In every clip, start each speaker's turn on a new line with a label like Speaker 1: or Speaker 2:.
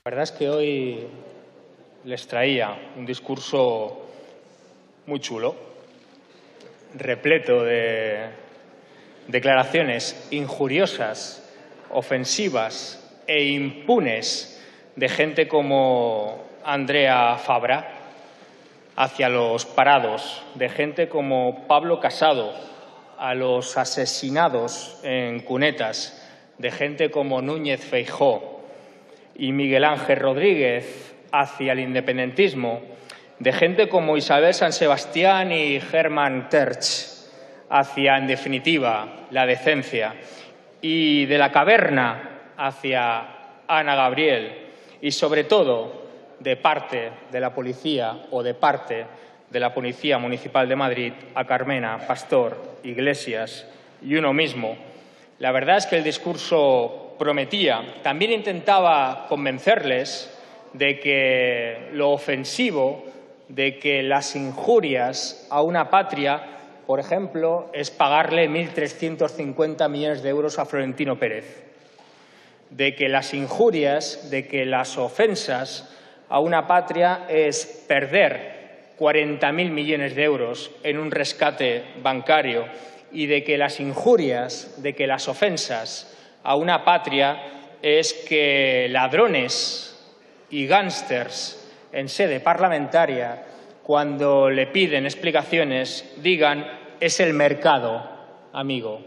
Speaker 1: La verdad es que hoy les traía un discurso muy chulo, repleto de declaraciones injuriosas, ofensivas e impunes de gente como Andrea Fabra hacia los parados, de gente como Pablo Casado a los asesinados en cunetas, de gente como Núñez Feijóo y Miguel Ángel Rodríguez hacia el independentismo, de gente como Isabel San Sebastián y Hermann Tertsch hacia, en definitiva, la decencia, y de la caverna hacia Ana Gabriel y, sobre todo, de parte de la policía o de parte de la Policía Municipal de Madrid a Carmena, Pastor, Iglesias y uno mismo. La verdad es que el discurso prometía. También intentaba convencerles de que lo ofensivo, de que las injurias a una patria, por ejemplo, es pagarle 1.350 millones de euros a Florentino Pérez, de que las injurias, de que las ofensas a una patria es perder 40.000 millones de euros en un rescate bancario y de que las injurias, de que las ofensas a una patria es que ladrones y gángsters en sede parlamentaria, cuando le piden explicaciones, digan «es el mercado, amigo».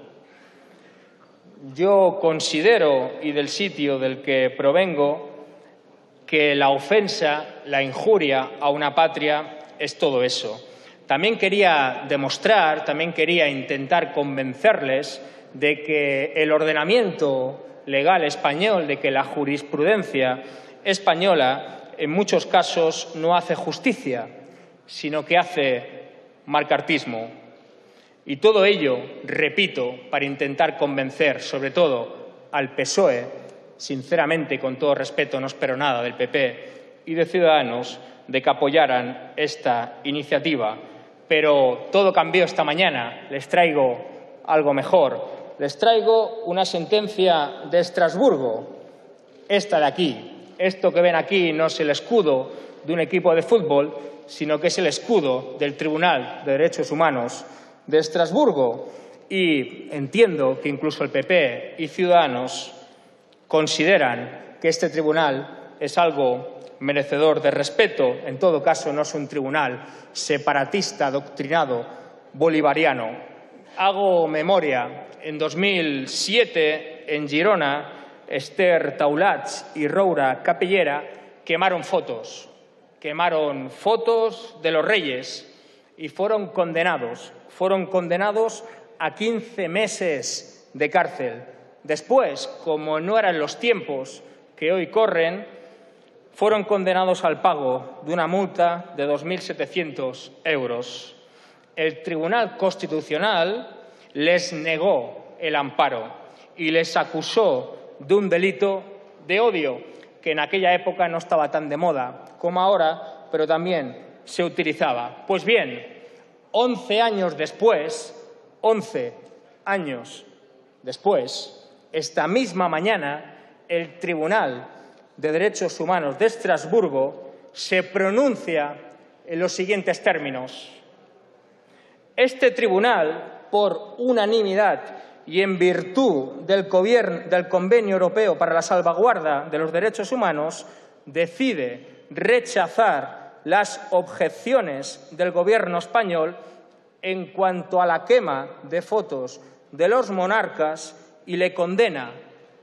Speaker 1: Yo considero, y del sitio del que provengo, que la ofensa, la injuria a una patria es todo eso. También quería demostrar, también quería intentar convencerles de que el ordenamiento legal español, de que la jurisprudencia española en muchos casos no hace justicia, sino que hace marcartismo. Y todo ello, repito, para intentar convencer, sobre todo al PSOE, sinceramente, con todo respeto, no espero nada del PP y de Ciudadanos, de que apoyaran esta iniciativa. Pero todo cambió esta mañana. Les traigo algo mejor. Les traigo una sentencia de Estrasburgo, esta de aquí. Esto que ven aquí no es el escudo de un equipo de fútbol, sino que es el escudo del Tribunal de Derechos Humanos de Estrasburgo. Y entiendo que incluso el PP y Ciudadanos consideran que este tribunal es algo merecedor de respeto. En todo caso, no es un tribunal separatista, adoctrinado, bolivariano. Hago memoria. En 2007, en Girona, Esther Taulats y Roura Capellera quemaron fotos de los reyes y fueron condenados a 15 meses de cárcel. Después, como no eran los tiempos que hoy corren, fueron condenados al pago de una multa de 2.700 euros. El Tribunal Constitucional les negó el amparo y les acusó de un delito de odio, que en aquella época no estaba tan de moda como ahora, pero también se utilizaba. Pues bien, 11 años después, esta misma mañana, el Tribunal de Derechos Humanos de Estrasburgo se pronuncia en los siguientes términos. Este tribunal, por unanimidad y en virtud del Convenio Europeo para la Salvaguarda de los Derechos Humanos, decide rechazar las objeciones del Gobierno español en cuanto a la quema de fotos de los monarcas y condena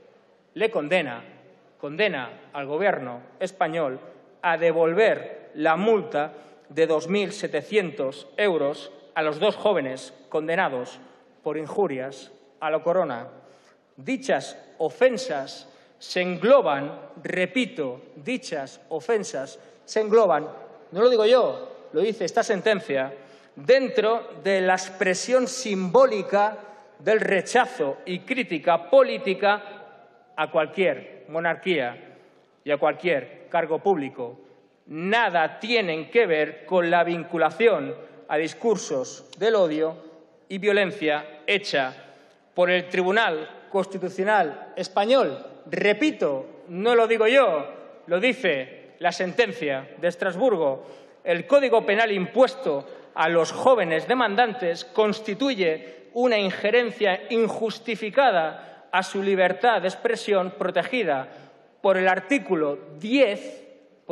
Speaker 1: al Gobierno español a devolver la multa de 2.700 euros a los dos jóvenes condenados por injurias a la corona. Dichas ofensas se engloban, repito, dichas ofensas se engloban, no lo digo yo, lo dice esta sentencia, dentro de la expresión simbólica del rechazo y crítica política a cualquier monarquía y a cualquier cargo público. Nada tienen que ver con la vinculación a discursos del odio y violencia hecha por el Tribunal Constitucional español. Repito, no lo digo yo, lo dice la sentencia de Estrasburgo, el Código Penal impuesto a los jóvenes demandantes constituye una injerencia injustificada a su libertad de expresión protegida por el artículo 10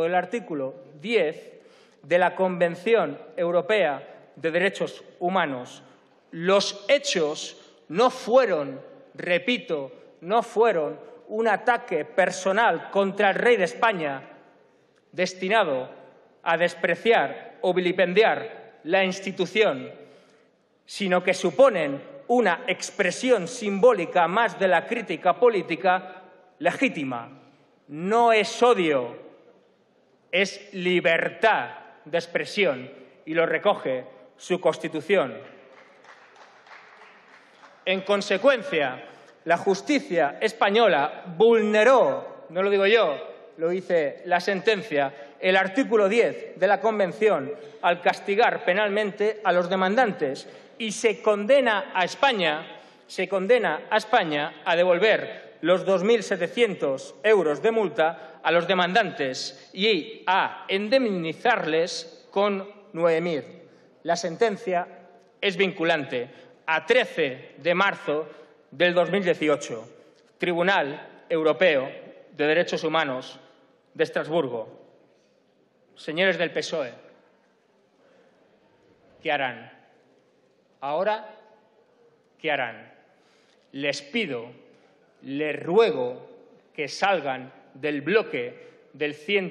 Speaker 1: de la Convención Europea de Derechos Humanos. Los hechos no fueron, repito, no fueron un ataque personal contra el rey de España destinado a despreciar o vilipendiar la institución, sino que suponen una expresión simbólica más de la crítica política legítima. No es odio, es libertad de expresión y lo recoge su Constitución. En consecuencia, la justicia española vulneró, no lo digo yo, lo dice la sentencia, el artículo 10 de la Convención al castigar penalmente a los demandantes y se condena a España a devolver los 2.700 euros de multa a los demandantes y a indemnizarles con 9.000. La sentencia es vinculante. A 13 de marzo del 2018, Tribunal Europeo de Derechos Humanos de Estrasburgo. Señores del PSOE, ¿qué harán? Ahora, ¿qué harán? Les pido, les ruego que salgan del bloque del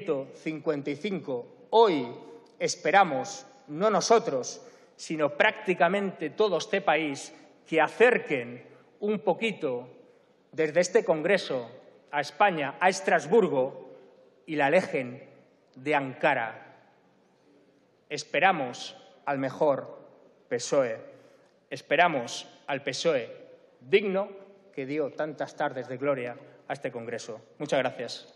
Speaker 1: 155. Hoy esperamos, no nosotros, sino prácticamente todo este país, que acerquen un poquito desde este Congreso a España, a Estrasburgo, y la alejen de Ankara. Esperamos al mejor PSOE. Esperamos al PSOE digno que dio tantas tardes de gloria a este Congreso. Muchas gracias.